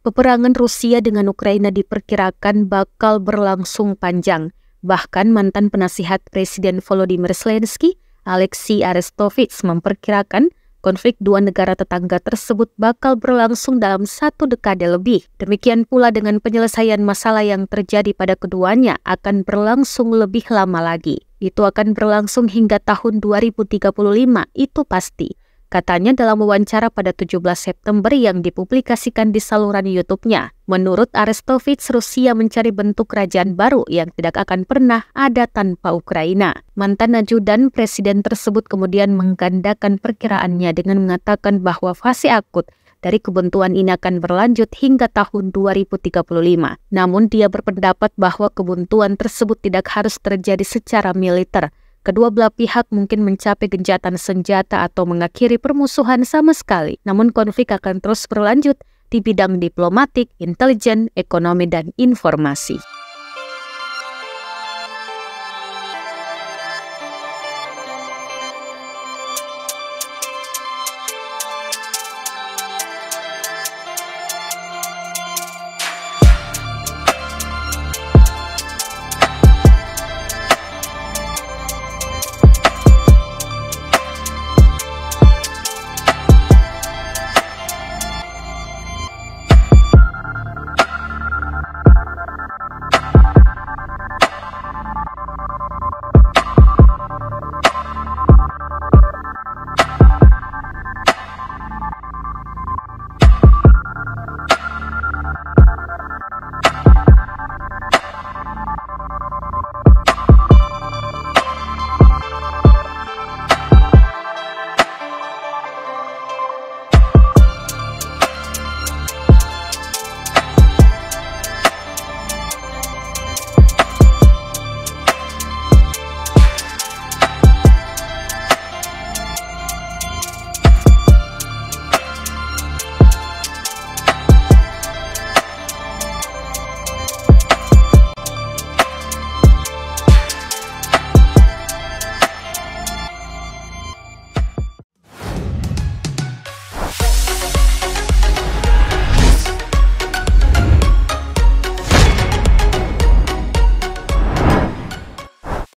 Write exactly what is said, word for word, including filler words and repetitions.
Peperangan Rusia dengan Ukraina diperkirakan bakal berlangsung panjang. Bahkan mantan penasihat Presiden Volodymyr Zelensky, Alexei Arestovich, memperkirakan konflik dua negara tetangga tersebut bakal berlangsung dalam satu dekade lebih. Demikian pula dengan penyelesaian masalah yang terjadi pada keduanya akan berlangsung lebih lama lagi. Itu akan berlangsung hingga tahun dua ribu tiga puluh lima, itu pasti. Katanya dalam wawancara pada tujuh belas September yang dipublikasikan di saluran YouTube-nya. Menurut Arestovich, Rusia mencari bentuk kerajaan baru yang tidak akan pernah ada tanpa Ukraina. Mantan ajudan presiden tersebut kemudian menggandakan perkiraannya dengan mengatakan bahwa fase akut dari kebuntuan ini akan berlanjut hingga tahun dua ribu tiga puluh lima. Namun dia berpendapat bahwa kebuntuan tersebut tidak harus terjadi secara militer. Kedua belah pihak mungkin mencapai gencatan senjata atau mengakhiri permusuhan sama sekali. Namun konflik akan terus berlanjut di bidang diplomatik, intelijen, ekonomi, dan informasi.